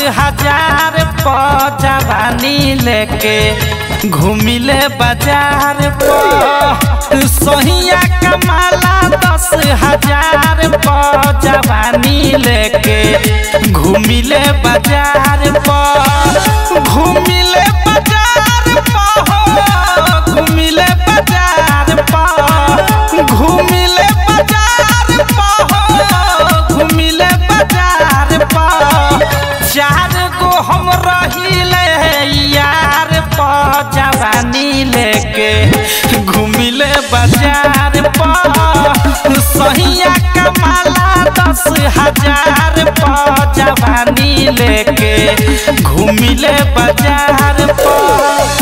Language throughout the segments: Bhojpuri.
10,000 पर जवानी लेके घूमिले बाजार पर सहिया कमाला 10,000 पर जवानी लेके घूमिले बाजार पर घूमिले बाजार पर घूमिले बाजार पर घूमिले बाजार पर घूमिले बाजार पर 4 गो हम रहिले यार पर जवानी लेके घूमिले बाजार पर सहिया कमाला 10,000 पर जवानी लेके घूमिले बाजार पर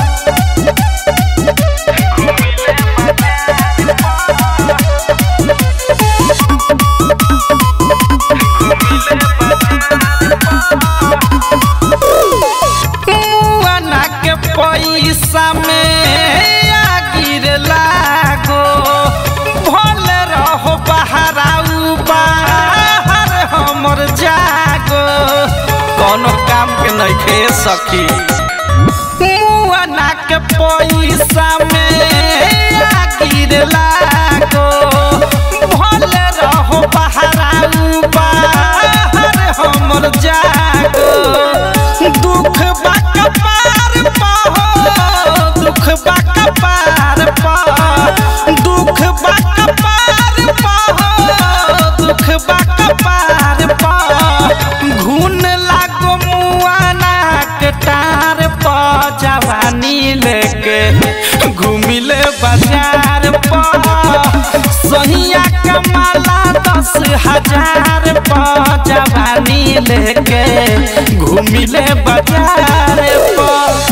पैसा में आगिर लागो भले रहो बहराऊ बाहर हमर जागो कोनो काम के नहीं खे सकी मुआना के पैसा में आगिर लागो भले रहो बहराऊ बाहर हमर जागो दुख बाका पार पाहो दुख बाका पार पाहो दुख बाका पार पाहो दुख बाका पार पाहो घून लागो मुआना के टार पर जवानी लेके घूमिले बाजार पर सहिया कमाला 10,000 पर जवानी लेके घूमिले बाजार पर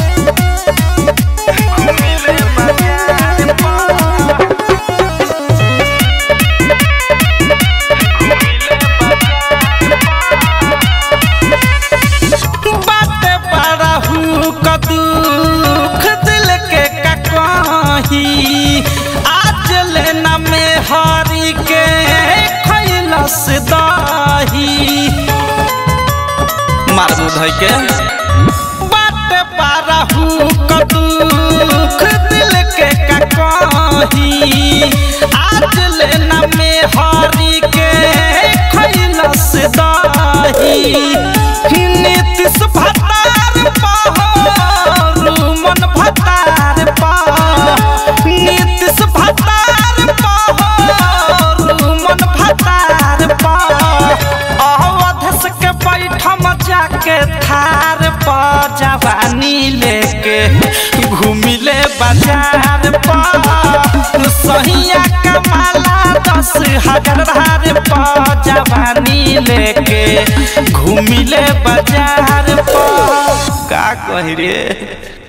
बाटे बड़ा हुक दुख दिल के कहीं आज लेना में हरी के खैलस दही मार बुधई के बाटे बड़ा हुक दुख दिल के कहीं आज लेना में हरी के खैलस दही नीतीश भतार पाहो मन भतार पाहो नीतीश भतार पाहो मन भतार पाहो अवधस के बैठम जाके थार पर जवानी लेके घूमिले बाजार पर सहिया कमाला 10,000 पर जवानी लेके घूमिले बाजार पर का कही रे।